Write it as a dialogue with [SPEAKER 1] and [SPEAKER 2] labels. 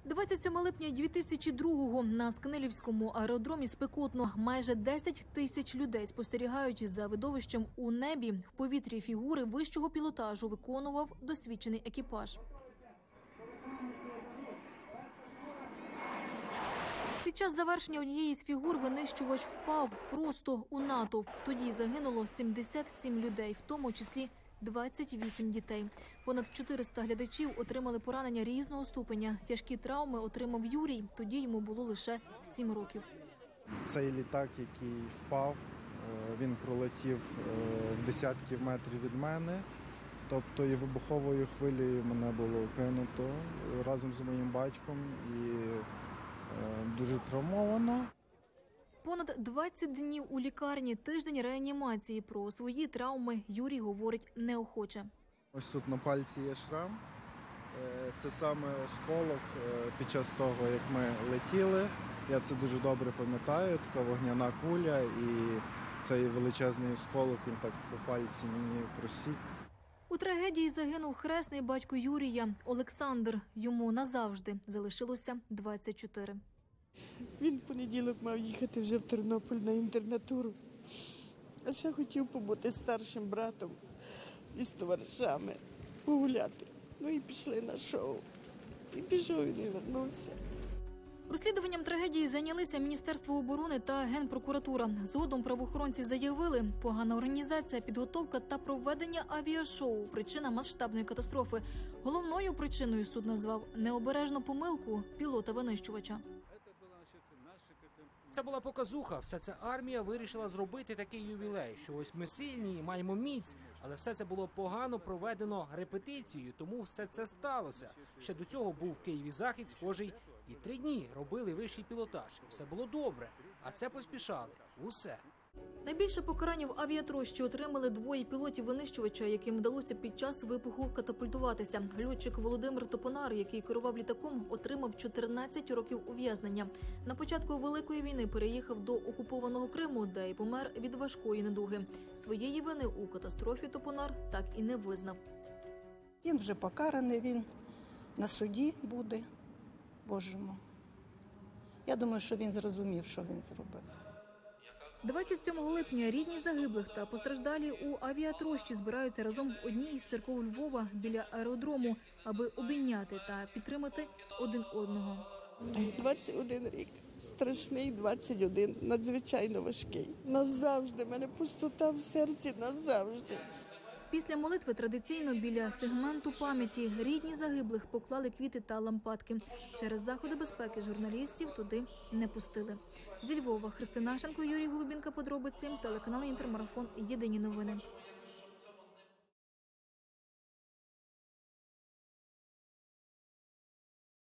[SPEAKER 1] 27 липня 2002-го на Скнилівському аеродромі спекотно. Майже 10 тисяч людей спостерігають за видовищем у небі. В повітрі фігури вищого пілотажу виконував досвідчений екіпаж. Під час завершення однієї з фігур винищувач впав просто у натовп. Тоді загинуло 77 людей, в тому числі 28 дітей. Понад 400 глядачів отримали поранення різного ступеня. Тяжкі травми отримав Юрій. Тоді йому було лише 7 років.
[SPEAKER 2] Цей літак, який впав, він пролетів в десятків метрів від мене. Тобто і вибуховою хвилею мене було кинуто разом з моїм батьком і дуже травмовано.
[SPEAKER 1] Понад 20 днів у лікарні, тиждень реанімації. Про свої травми Юрій говорить неохоче.
[SPEAKER 2] Ось тут на пальці є шрам. Це саме осколок під час того, як ми летіли. Я це дуже добре пам'ятаю, така вогняна куля і цей величезний осколок, він так по пальці мені просік.
[SPEAKER 1] У трагедії загинув хресний батько Юрія Олександр. Йому назавжди залишилося 24.
[SPEAKER 3] Він в понеділок мав їхати вже в Тернопіль на інтернатуру. А ще хотів побути старшим братом і з товаришами, погуляти. Ну і пішли на шоу. І пішов, і не вернувся.
[SPEAKER 1] Розслідуванням трагедії зайнялися Міністерство оборони та Генпрокуратура. Згодом правоохоронці заявили, погана організація, підготовка та проведення авіашоу – причина масштабної катастрофи. Головною причиною суд назвав необережну помилку пілота-винищувача.
[SPEAKER 4] Це була показуха. Вся ця армія вирішила зробити такий ювілей, що ось ми сильні, маємо міць, але все це було погано проведено репетицією, тому все це сталося. Ще до цього був в Києві захід схожий, і 3 дні робили вищий пілотаж. Все було добре, а це поспішали. Усе.
[SPEAKER 1] Найбільше покарання в авіатрощі отримали 2 пілотів-винищувача, яким вдалося під час вибуху катапультуватися. Льотчик Володимир Топонар, який керував літаком, отримав 14 років ув'язнення. На початку Великої війни переїхав до окупованого Криму, де й помер від важкої недуги. Своєї вини у катастрофі Топонар так і не визнав.
[SPEAKER 5] Він вже покараний, він на суді буде, Божому. Я думаю, що він зрозумів, що він зробив.
[SPEAKER 1] 27 липня рідні загиблих та постраждалі у авіатрощі збираються разом в одній із церков Львова біля аеродрому, аби обійняти та підтримати один одного.
[SPEAKER 3] 21 рік. Страшний 21, надзвичайно важкий. Назавжди, в мене пустота в серці, назавжди.
[SPEAKER 1] Після молитви традиційно біля сегменту пам'яті рідні загиблих поклали квіти та лампадки. Через заходи безпеки журналістів туди не пустили. Зі Львова Христина Шенко, Юрій Голубінка. Подробиці. Телеканал Інтермарафон. Єдині новини.